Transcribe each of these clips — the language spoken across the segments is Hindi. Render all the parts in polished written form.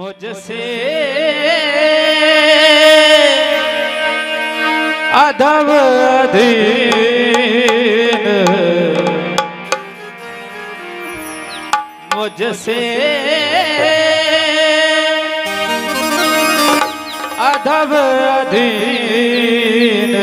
मुझसे अधम अधीन, मुझसे अधम अधीन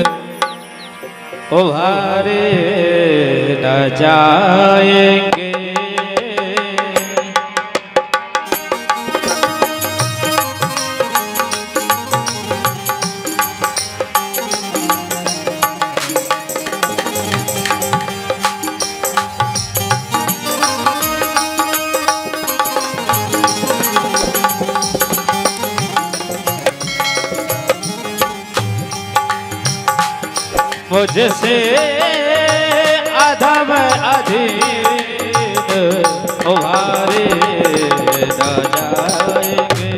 उभारे न जाएंगे। मुझसे अधम अधीन उभारे न जाएंगे।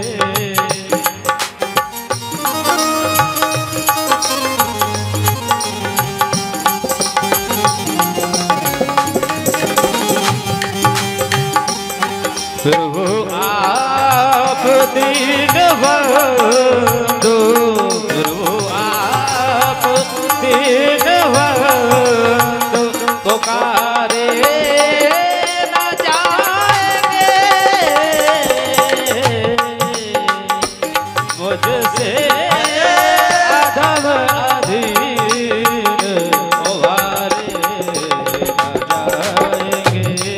प्रभु आप दीन बंधु, प्रभु आप दीन बंधु पुकारे न जाएंगे। मुझसे अधम अधीन उभारे न जाएंगे।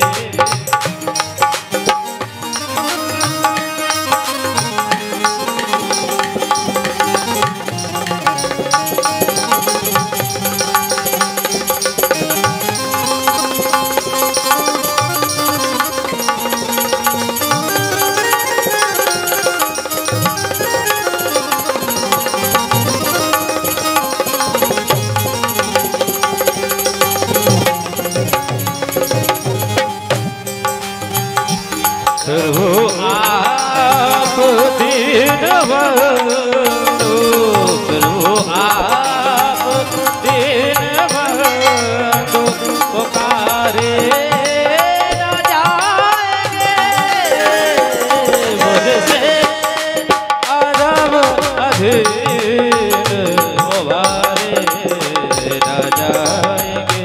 प्रभु आप दीन बंधु, प्रभु आप दीन बंधु पुकारे न जाएंगे। मुझसे अधम अधीन उभारे न जाएंगे।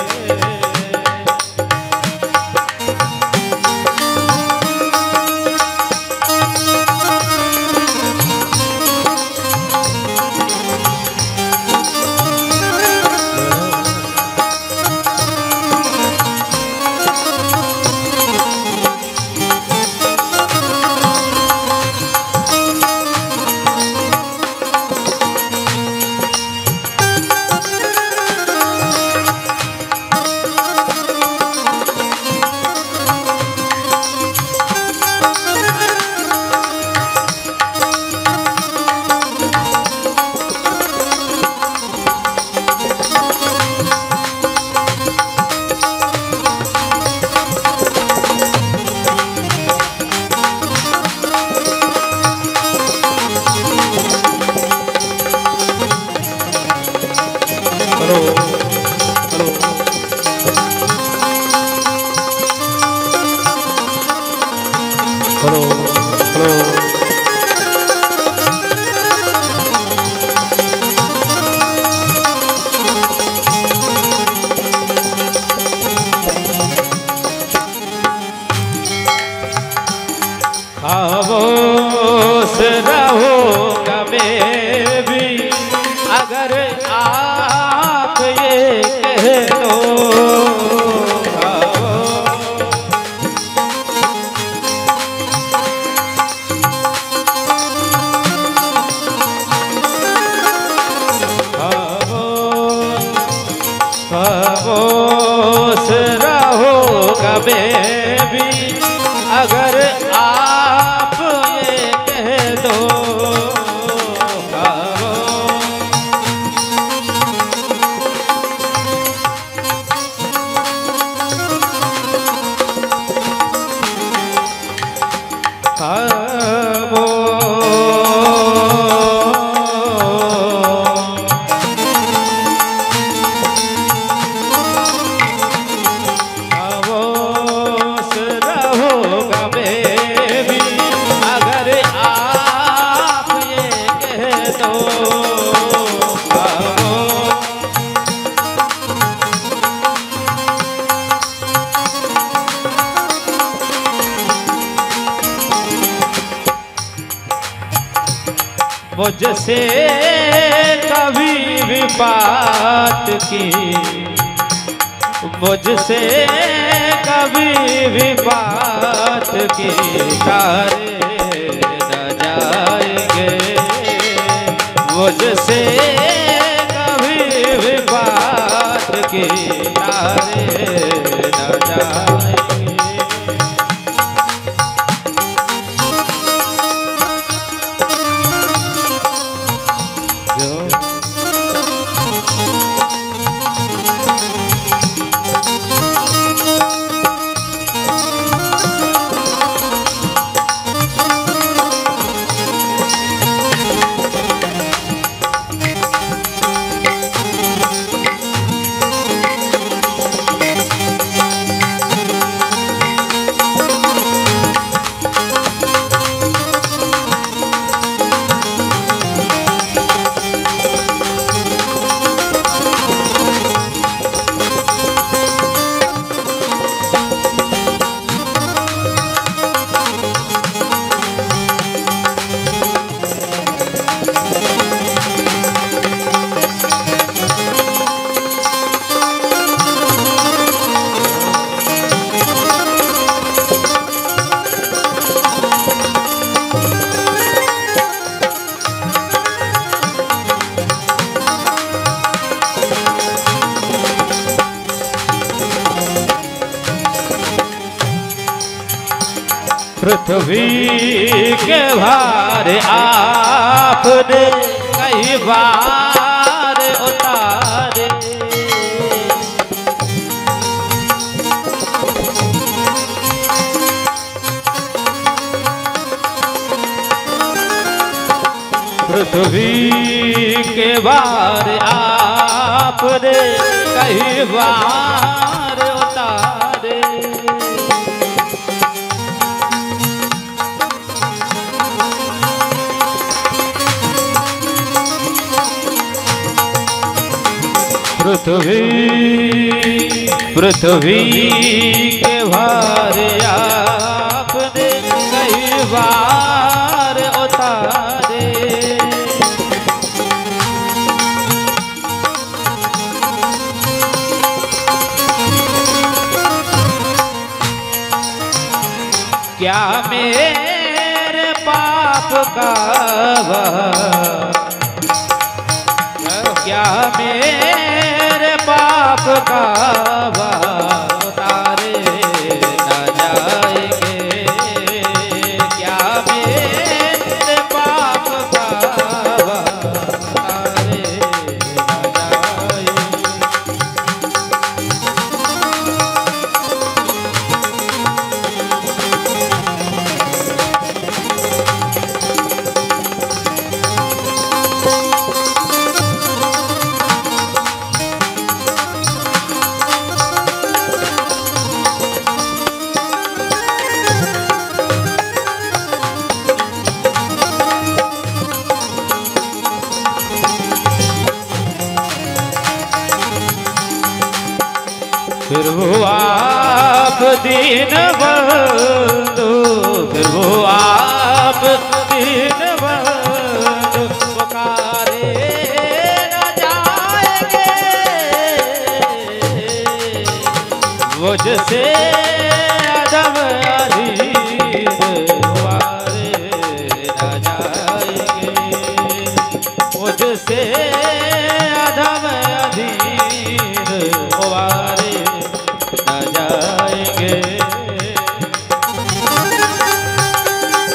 हेलो हेलो हेलो हेलो खामोश रहूंगा मैं भी अगर आप ये कह दो। खामोश रहूंगा मैं भी अगर आप ये कह दो। खामोश रहूंगा मैं भी मुझसे कभी भी बात की, मुझसे कभी भी बात की करे न जाएंगे, मुझसे कभी भी बात की करे न जाएंगे। पृथ्वी के भार आपने कई बार उतारे, पृथ्वी के भार आपने कई बार उतारे, पृथ्वी के भार आपने कई बार उतारे, क्या मेरे पाप का क्या मेरे पाप का उतारे न जाएंगे, क्या मेरे पाप का उतारे न जाएंगे। फिर वो आप दीन बंधु, फिर वो आप दीन बंधु पुकारे न जाएंगे, मुझसे अदब अधीर वारे न जाएंगे, मुझसे अदब अधीर वारे न जाएंगे।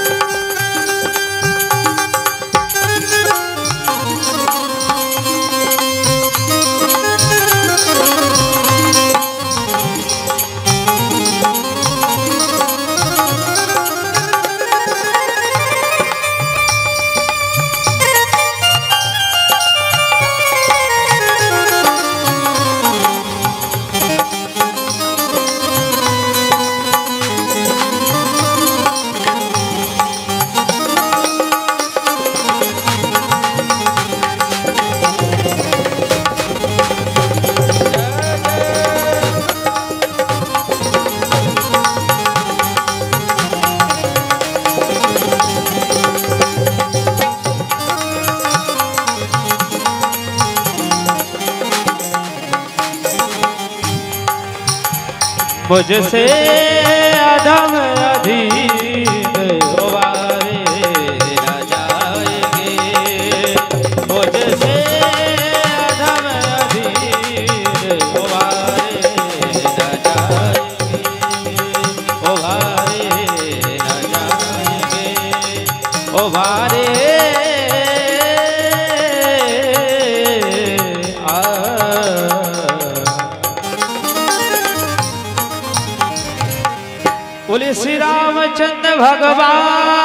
मुझसे अधम अधीर वारे न जाएंगे, मुझसे अधम अधीर वारे न जाएंगे, वारे न जाएंगे, वारे बोले श्री रामचंद्र भगवान